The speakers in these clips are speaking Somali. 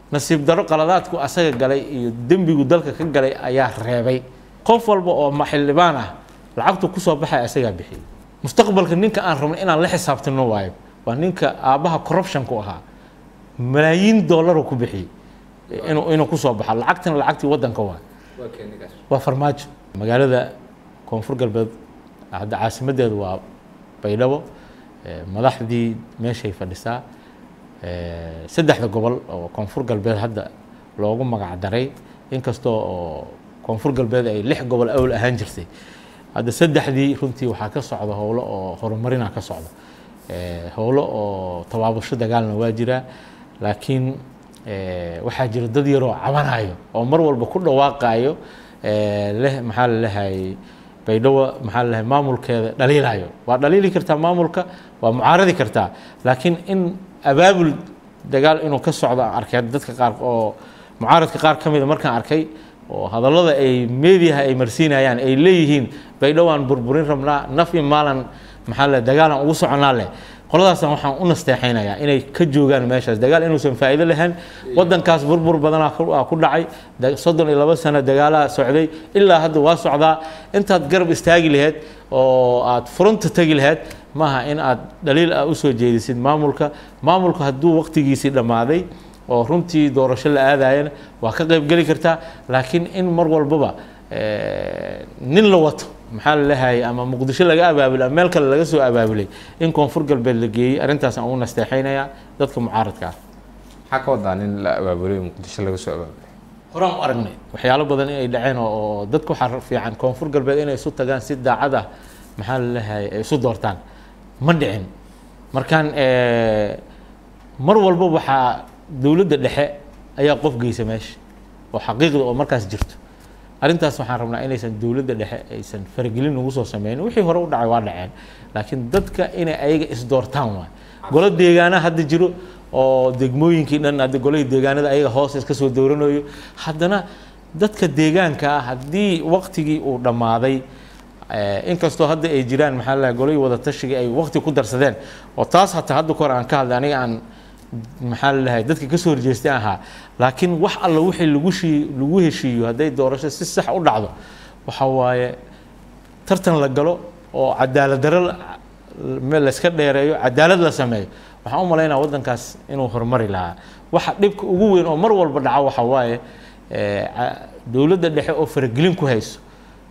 nasiib daro qaladaadku asaga galay iyo dembigu dalka ka galay ayaa reebay qof walba oo maxilibaan ah lacagtu ku soo baxay asaga bixiyay mustaqbalka ninka aan rabno inaan la xisaabtano waayo waa ninka aabaha corruption ku ahaa malaayiin dollar ku bixiyay inuu ku soo baxo lacagtan lacagtii wadanka waa farmaajo magaalada koonfur galbeed hadda caasimadeedu waa baydhabo madaxdii meeshay fadhisaa saddexda gobol oo koonfur galbeed hadda loogu magac daray inkastoo oo koonfur galbeed ay 6 gobol awl ahaan jirtay hadda saddexdii runtii waxaa ka socda howlo oo horumarina ka socda howlo oo tabaabasho dagaalna waa jira laakiin waxaa jira dad yar oo cabanayo oo mar walba ku dhawaaqayo leh maxaa la leeyahay baydhabo maxaa la leeyahay maamulkeeda dhaliilayo waa dhaliili kartaa maamulka waa mucaaradi kartaa laakiin in abaabul dagaal inuu ka socdo arkay dadka qaar oo mucaaradka qaar kamid markaan arkay oo hadallada ay meediyaha ay marsiinayaan ay leeyihiin baydhabo aan burburin rabnaa naf iyo maalan maxaa la dagaalan ugu soconaa leh qoladaas waxaan u nasteexaynayaa inay ka joogaan meeshaas dagaal inuusan faa'iido lahayn wadankaas burbur badan ku dhacay 32 sano dagaala socday ilaa hadda waa socdaa intaad garab istaagi lahayd oo aad furunta tagi lahayd maaha in aad dhaliil u soo jeedisid maamulka hadduu waqtigiisii dhamaaday oo runtii doorasho la aadayana waa ka qayb gali kartaa laakiin in mar walbaba nin la wato maxaa la leeyahay ama muqdisho laga abaabulay meel kale laga soo abaabulay in koonfur galbeed la geeyay arintaas aan u nasteexaynaya dadka mucaaradka ah maxaa ka wadaa nin la abaabulay muqdisho laga soo abaabulay horaan u aragnay waxyaalo badan ay dhaceen oo dadku waxa fiican koonfur galbeed inay isu tagaan si daacad ah maxaa la leeyahay ay isu doortaan ma dhicin markaan mar walba waxa dawladda dhexe ayaa qof geysa meesha oo xaqiiqda oo markaas jirto arintaas waxaan rabnaa inaysan dawladda dhexe aysan faragelin ugu soo sameeyeen wixii hore u dhacay waa dhaceen laakiin dadka inay ayaga is doortaan waa golo deegaana hadda jiro oo degmooyinkii dhan hadda golay deegaanada ayaga hoos iska soo dooranayo haddana dadka deegaanka ah haddii waqtigii uu dhamaaday inkastoo hadda ay jiraan maxaa la golay wada tashiga ay waqti ku darsadeen oo taas hatta hadda kor aan ka hadlay aniga aan maxaa la leeyahay dadka ka soo horjeestay ahaa laakiin wax alla wixii lagu heshiiyo haday doorasho si sax u dhacdo waxa waaye tartan la galo oo cadaalad darro meel la iska dheereeyo cadaalad la sameeyo waxaan u maleynayaa wadankaas inuu horumari lahaa waxa dhibka ugu weyn oo mar walba dhaca waxa waaye dawladda dhexe oo faragelin ku hayso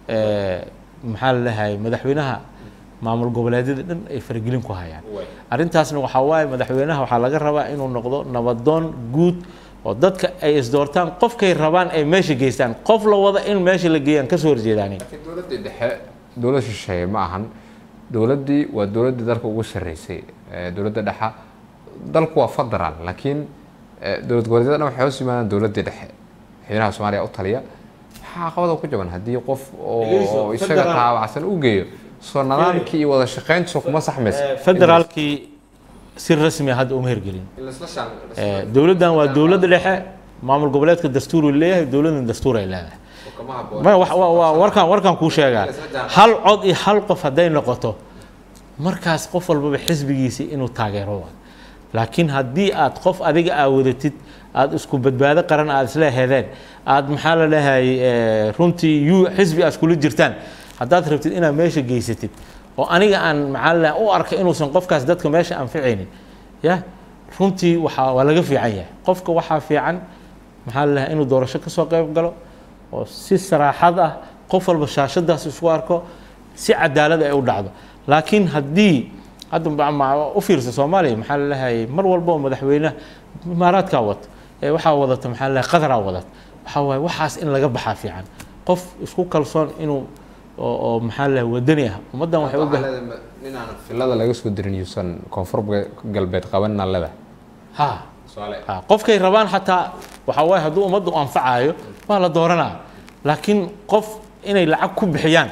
maxaa la leeyahay madaxweynaha maamul goboleedyada dhan ay faragelin ku hayaan arintaasna waxa waaye madaxweynaha waxa laga rabaa inuu noqdo nabadoon guud oo dadka ay is doortaan qofkay rabaan ay meesha geystaan qof la wada in meesha la geeyaan ka soo horjeedaan dawladda dhexe dawlad shisheeye ma ahan dawladdii waa dawladdii dalka ugu sarreysay dawladda dhexe dalku waa federal laakiin dawlad goboleedyada waxay hoos yimaadaan dawladda dhexe madaxweynaha Soomaaliya u taliya maxaa qabada ku jaban haddii qof oo isaga taabacsan u geeyo soo nidaamkii wada shaqeyntu kuma saxmaysa federaalkii si rasmi ah hadda uma hirgelin dawladdan waa dawladda dhexe maamul goboleedka dastuur uu leeyahay dawladdan dastuur ay leedahay ma warkan kuu sheegaa hal cod iyo hal qof hadday noqoto markaas qof walbaba xisbigiisa inuu taageero laakiin haddii aad qof adiga wadatid aad isku badbaado qaran aad isla heedeen aad maxaa la leeyahay runtii xisbi aad kula jirtaan haddaad rabtid inaad meesha geysatid oo aniga aan maxaa u arkay inuusan qofkaas dadka meesha anficaynin ya runtii waa laga fiican yahay qofka waxaa fiican maxaa la leeyahay inuu doorasho ka soo qayb galo oo si saraaxad ah qof walba shaashadaas isku arko si cadaalad ay u dhacdo laakiin haddii hadda u fiirsa Soomaaliya maxaa la leeyahay mar walba oo madaxweynaha imaaraadka wato waxaa wadata maxaa la leeyahay qadara wadata waxa waaye waxaas in laga baxaa fiican qof isku kalsoon inuu oo maxaa la wadani ah ummadan waxay u baahan inaan filada laga soo dirin yuusan koonfur galbeed qabanna lada qofkay rabaan xataa waxa waaye hadduu ummaddu anfacayo waa la dooranaa laakiin qof inay lacag ku bixiyaan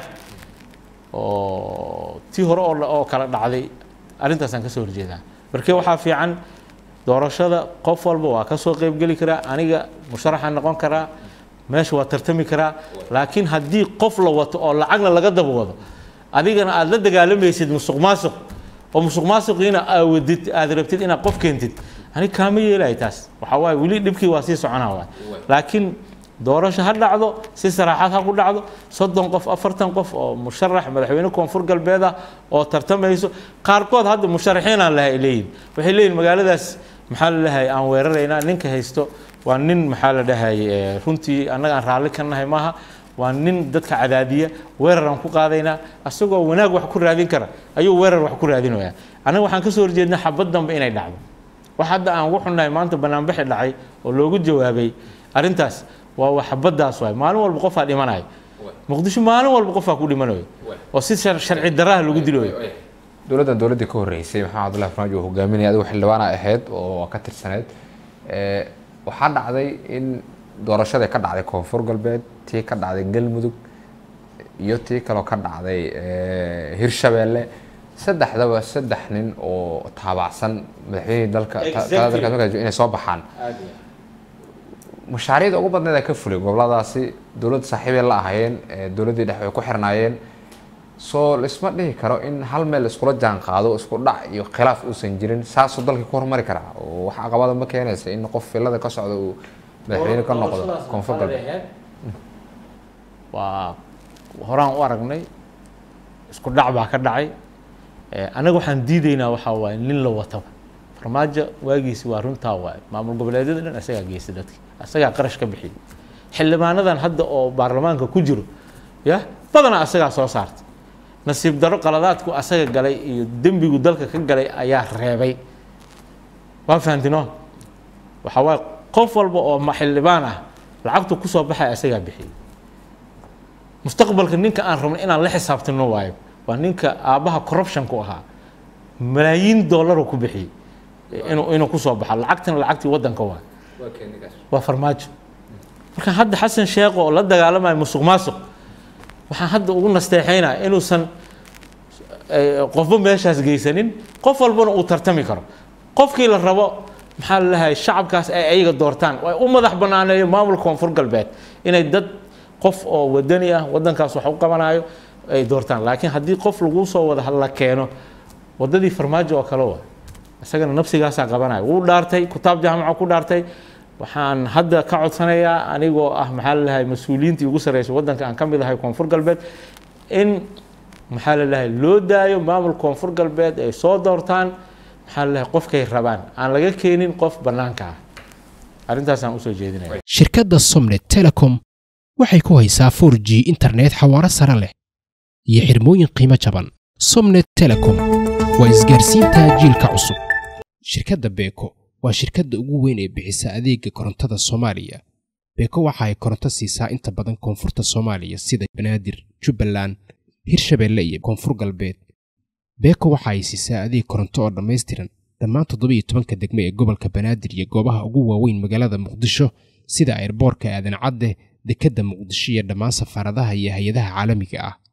oo tii hore oo kala dhacday arrintaasaan ka soo horjeedaa markii waxaa fiican doorashada qof walba waa ka soo qayb geli karaa aniga musharaxa noqon karaa meesha waa tartami karaa laakiin haddii qof la wato oo lacagna laga daba wado adigana aad la dagaalamaysid musuqmaasuq oo musuqmaasuqiina aad rabtid inaad qof keentid ani kaama yeelay taas waxa waay wili dhibkii waa sii soconaa waay laakiin doorasho ha dhacdo si saraaxad ha ku dhacdo 30 qof 40 qof oo musharax madaxweyne koonfur galbeed ah oo tartamayso qaarkood hadda musharaxiin aan lahayn leeyihiin waxay leeyihiin magaaladaas maxaa la dhahay aan weeraraynaa ninka haysto waa nin maxaa la dhahay runtii annaga aan raalli ka nahay maaha waa nin dadka cadaadiya weerar aan ku qaadaynaa asagoo wanaag wax ku raadin kara ayuu weerar wax ku raadinayaa anaga waxaan ka soo horjeednaa xabad dambe inay dhacdo wax hadda aan ugu xunnahay maanta banaanbixi dhacay oo loogu jawaabay arrintaas waa waxbadaas waay maalin walba qof aa dhimanayo muqdisho maalin walba qof aa ku dhimanayo oo si sharci darraha lagu dilayo dowladii ka horeysay maxamed cabdullaahi farmaajo uu hogaaminayay adigu xildhibaan ahayd oo ka tirsaneed waxaa dhacday in doorashada ka dhacday koonfur galbeed tii ka dhacday galmudug iyo tii kaloo ka dhacday hirshabeelle saddexdaba saddex nin oo taabacsan madaxweynihii dalka inay soo baxaan mashaariicda ugu badneed ka fulay goboladaasi dowladda saaxiibay la ahaayeen dowladdii dhexe way ku xirnaayeen soo isma dhihi karo in hal meel iskula jaan qaado isku dhac iyo khilaaf uusan jirin saasoo dalka ku hormari karaa oo wax caqabada ma keenaysa in qof filada ka socda uu madaxweyne ka noqdo koonfur galbeed waa horaan u aragnay isku dhac baa ka dhacay anaga waxaan diidaynaa waxa waaye nin la wataba farmaajo waagiisi waa runtaa waaye maamul goboleedyada dhan asagaa geystay dadkii asagaa qarash ka bixiyay xildhibaanadan hadda oo baarlamaanka ku jiro ya badanaa asagaa soo saartay nasiib daro qaladaadku asaga galay iyo dembigu dalka ka galay ayaa reebay waa fahamtino waxa waaye qof walba oo xildhibaan ah lacagtu ku soo baxay asagaa bixiyay mustaqbalka ninka aan rabno inaan la xisaabtano waayo waa ninka aabaha corruption ku ahaa malaayiin dollar ku bixiyay inuu ku soo baxo lacagtana lacagtii wadanka waa farmaajo marka hadda xasan sheekh oo la dagaalamayo musuqmaasuq waxaan hadda ugu nasteexaynaa inuusan qofba meeshaas geysanin qof walbana uu tartami karo qofkii la rabo maxaa la dhahay shacabkaas ay ayaga doortaan way u madax banaaneeyo maamulka koonfur galbeed inay dad qof oo wadani ah wadankaas wax u qabanayo ay doortaan laakiin haddii qof lagu soo wada la keeno wadadii farmaajo oo kale waa isagana nafsigaasaa qabanayo wuu dhaartay kutaab jaamaca ku dhaartay waxaan hadda ka codsanayaa anigoo ah maxaa la dhahay mas-uuliyiintii ugu sarreysay wadanka aan ka mid ahay koonfur galbeed in maxaa la dhahay loo daayo maamul koonfur galbeed ay soo doortaan maxaa la dhahay qofkay rabaan aan laga keenin qof bannaanka ah arrintaasaan usoo jeedinaya shirkadda Somnet Telecom waxay ku haysaa 4G internet xawaare sare leh iyo xirmooyin qiimo jaban Somnet Telecom waa isgaarsiinta jiilka cusub shirkadda Beko waa shirkadda ugu weyn ee bixisa adeega korontada Soomaaliya Beko waxa ay koronto siisaa inta badan koonfurta Soomaaliya sida Banaadir Jubbaland Hirshabeelle iyo koonfur galbeed Beko waxa ay siisaa adeeg koronto oo dhameystiran dhammaan 17 degmo ee gobolka Banaadir iyo goobaha ugu waaweyn magaalada Muqdisho sida airportka Aadan Cadde dekedda Muqdisho iyo dhammaan safaaradaha iyo hay'adaha caalamiga ah